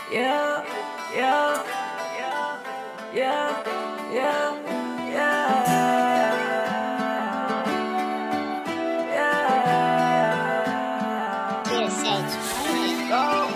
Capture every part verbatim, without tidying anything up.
yeah, yeah, yeah, yeah, yeah, yeah.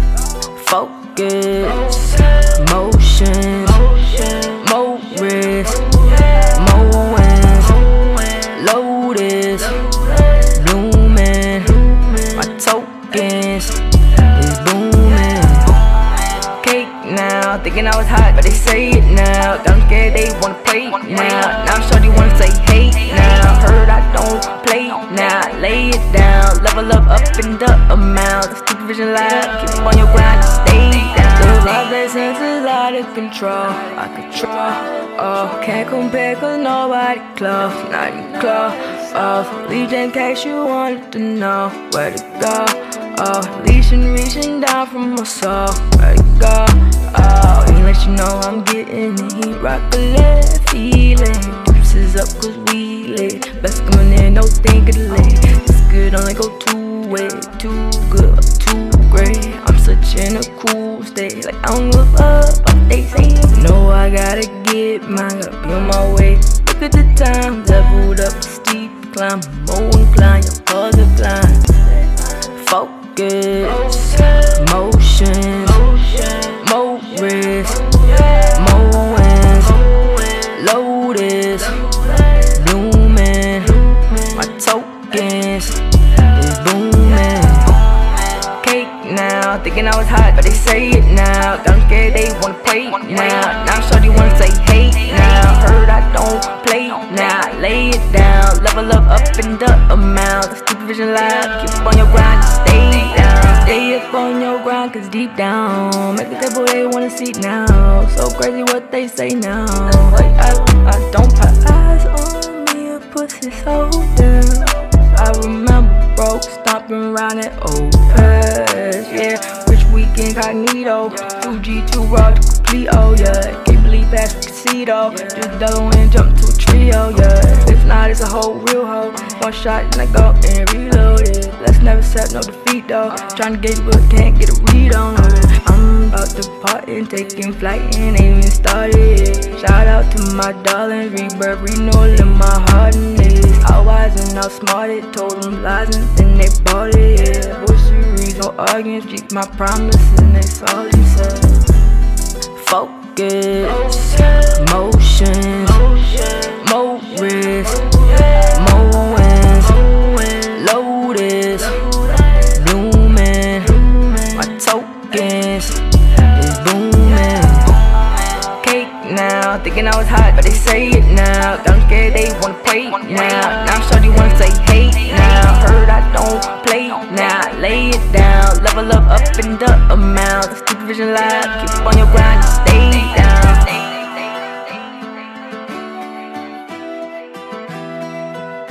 Focus, motion, more risk, more wins, lotus, blooming, my tokens is booming. Cake now, thinking I was hot, but they say it now. Got them scared, they wanna play now. Now shorty wanna say hey now. Heard I don't play now. Lay it down, level up, up in the amount. The stupid vision live, keep on your grind, just stay down. The life that senses out of control, I control. Oh, can't compare cause nobody close, not even close. Oh, leave in case you wanted to know where to go. Oh, leashing, reaching down from my soul, where to go. Oh, ain't let you know I'm getting the heat, rock a lit feeling. Deuces up cause we lit, best coming in, no think of the late. This good only go two ways, too good, too great. I'm such in a cool state, like I don't give up, what they say. Know I gotta get mine, gotta be on my way. Look at the time, leveled up the steep climb, more incline, your positive climb. Focus, motion, more risk, more wins, lotus, blooming, my tokens is booming. Cake now, thinking I was hot, but they say it now. Got them scared, they wanna play now. Now shorty wanna say hey now. Heard I don't play now. Lay it down, level up, up in the amount. The stupid vision live, keep on your grind, just stay down. Stay up on your grind, cause deep down make a table they wanna see now. So crazy what they say now. Like I, I don't put eyes on me, a pussy so damn. I remember broke, stomping around at old past, yeah. Rich week incognito, two G, two raw to complete, oh yeah. Can't believe past we can see though. Just double and jump to a trio, yeah. If not, it's a whole real hoe. One shot and I go and reload it. Let's never accept no defeat though. Trying to gauge but can't get a read on it. I'm about to party and taking flight and ain't even started. Shout out to my darling, rebirth, renewal in my heart and it. I wise and outsmarted, told them lies and then they bought it, yeah. Bullshit, no arguments, keep my promise and that's all you said. Focus, motion, more risk, more wins, lotus, blooming, my tokens is booming. Cake now, thinking I was hot, but they say it now. Got them scared, they wanna play now. Now shorty wanna say hey now. Heard I don't play now. Lay it down, level up, up in the amount. The stupid vision live, keep on your grind, just stay down.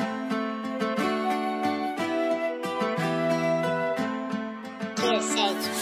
Sage.